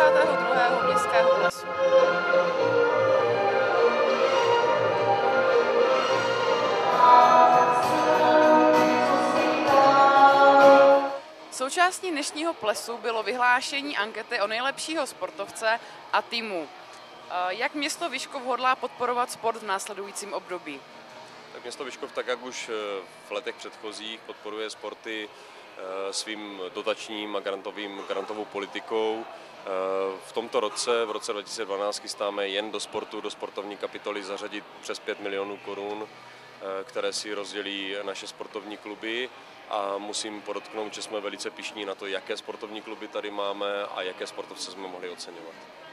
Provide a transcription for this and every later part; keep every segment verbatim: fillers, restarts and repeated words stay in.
padesátého druhého městského plesu. Součástí dnešního plesu bylo vyhlášení ankety o nejlepšího sportovce a týmu. Jak město Vyškov hodlá podporovat sport v následujícím období? Tak město Vyškov, tak jak už v letech předchozích, podporuje sporty svým dotačním a grantovým, grantovou politikou. V tomto roce, v roce dva tisíce dvanáct, chystáme jen do sportu, do sportovní kapitoly zařadit přes pět milionů korun, které si rozdělí naše sportovní kluby. A musím podotknout, že jsme velice pyšní na to, jaké sportovní kluby tady máme a jaké sportovce jsme mohli oceňovat.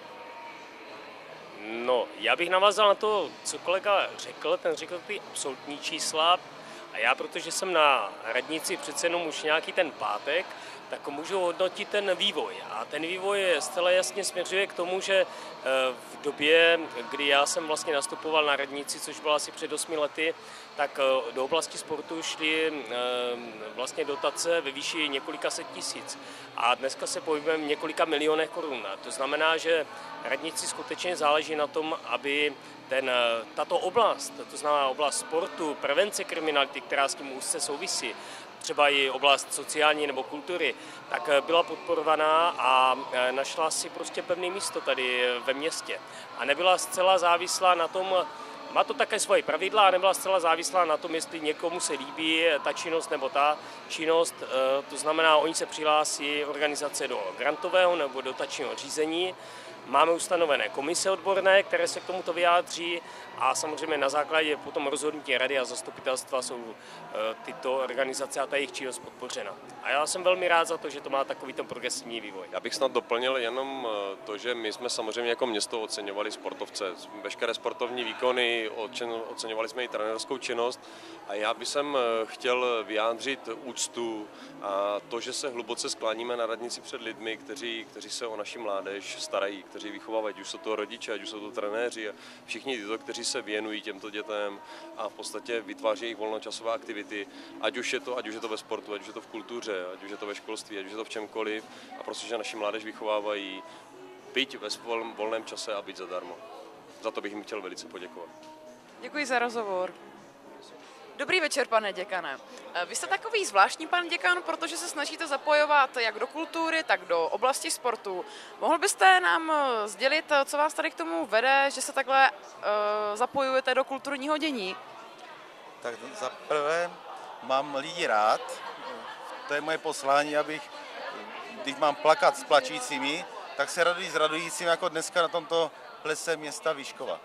No, já bych navázal na to, co kolega řekl, ten řekl ty absolutní čísla. A já, protože jsem na radnici přece jenom už nějaký ten pátek, tak můžu hodnotit ten vývoj. A ten vývoj zcela jasně směřuje k tomu, že v době, kdy já jsem vlastně nastupoval na radnici, což bylo asi před osmi lety, tak do oblasti sportu šly vlastně dotace ve výši několika set tisíc. A dneska se pohybujeme v několika milionech korun. To znamená, že radnici skutečně záleží na tom, aby ten, tato oblast, to znamená oblast sportu, prevence kriminality, která s tím úzce souvisí, třeba i oblast sociální nebo kultury, tak byla podporovaná a našla si prostě pevné místo tady ve městě. A nebyla zcela závislá na tom, má to také svoje pravidla a nebyla zcela závislá na tom, jestli někomu se líbí ta činnost nebo ta činnost. To znamená, oni se přihlásí organizace do grantového nebo dotačního řízení. Máme ustanovené komise odborné, které se k tomuto vyjádří a samozřejmě na základě potom rozhodnutí rady a zastupitelstva jsou tyto organizace a ta jejich činnost podpořena. A já jsem velmi rád za to, že to má takovýto progresivní vývoj. Já bych snad doplnil jenom to, že my jsme samozřejmě jako město oceňovali sportovce, veškeré sportovní výkony, oceňovali jsme i trenérskou činnost a já bych chtěl vyjádřit úctu a to, že se hluboce skláníme na radnici před lidmi, kteří, kteří se o naši mládež starají, kteří vychovávají, ať už jsou to rodiče, ať už jsou to trenéři a všichni tyto, kteří se věnují těmto dětem a v podstatě vytváří jejich volnočasové aktivity, ať už je to, ať už je to ve sportu, ať už je to v kultuře, ať už je to ve školství, ať už je to v čemkoliv a prostě, že naši mládež vychovávají, byť ve svém volném čase a byť zadarmo. Za to bych jim chtěl velice poděkovat. Děkuji za rozhovor. Dobrý večer, pane děkane. Vy jste takový zvláštní pan děkan, protože se snažíte zapojovat jak do kultury, tak do oblasti sportu. Mohl byste nám sdělit, co vás tady k tomu vede, že se takhle uh, zapojujete do kulturního dění? Tak za prvé mám lidi rád. To je moje poslání, abych, když mám plakat s plačícími, tak se raduji s radujícími, jako dneska na tomto plese města Vyškova.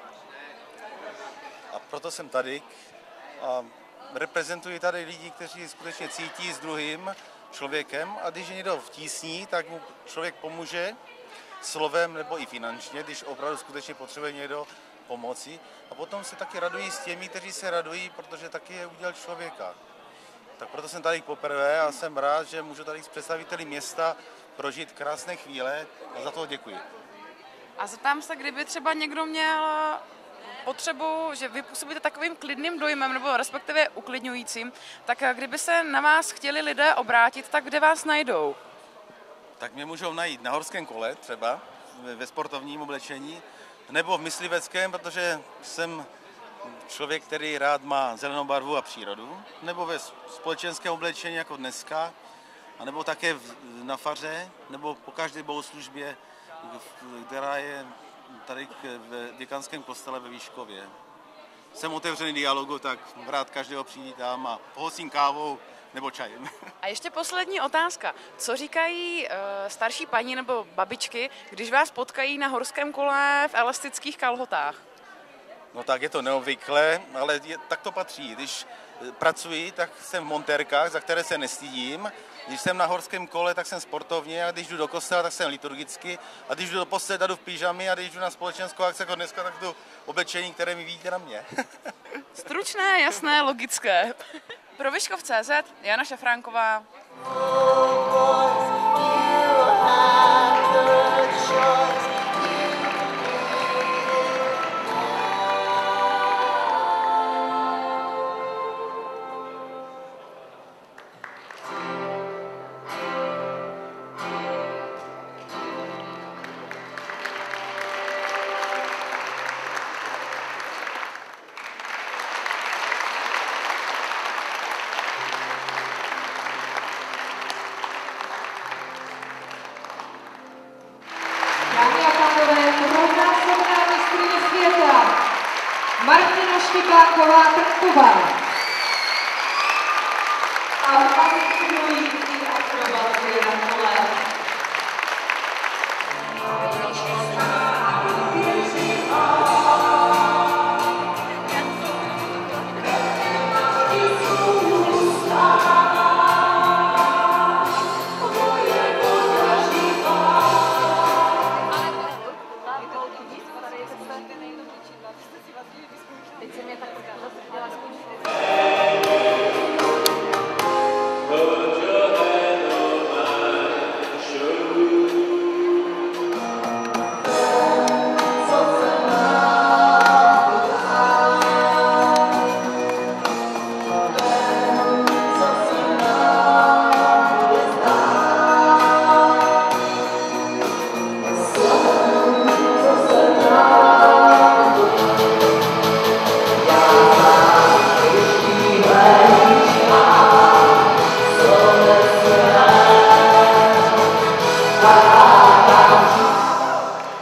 A proto jsem tady. A reprezentuji tady lidi, kteří skutečně cítí s druhým člověkem a když je někdo v tísni, tak mu člověk pomůže slovem nebo i finančně, když opravdu skutečně potřebuje někdo pomoci. A potom se taky radují s těmi, kteří se radují, protože taky je úděl člověka. Tak proto jsem tady poprvé a jsem rád, že můžu tady s představiteli města prožít krásné chvíle a za to děkuji. A zeptám se, kdyby třeba někdo měl potřebu, že vy působíte takovým klidným dojmem, nebo respektive uklidňujícím, tak kdyby se na vás chtěli lidé obrátit, tak kde vás najdou? Tak mě můžou najít na horském kole třeba, ve sportovním oblečení, nebo v mysliveckém, protože jsem člověk, který rád má zelenou barvu a přírodu, nebo ve společenském oblečení jako dneska, anebo také na faře, nebo po každé bohoslužbě, která je tady v děkanském kostele ve Vyškově. Jsem otevřený dialogu, tak rád každého přivítám a pohostím kávou nebo čajem. A ještě poslední otázka. Co říkají uh, starší paní nebo babičky, když vás potkají na horském kole v elastických kalhotách? No tak je to neobvyklé, ale je, tak to patří. Když pracuji, tak jsem v montérkách, za které se nestydím. Když jsem na horském kole, tak jsem sportovně a když jdu do kostela, tak jsem liturgicky. A když jdu do postele, tak jdu v pyžami a když jdu na společenskou akci jako dneska, tak jdu oblečení, které mi vidíte na mě. Stručné, jasné, logické. Pro Vyškov tečka cé zet Jana Šafránková. Martina Štěpánková-Trpková. A fascinující akrobacie na kole.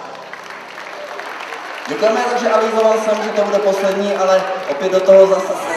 Děkujeme, že avizoval jsem, že to bude poslední, ale opět do toho zase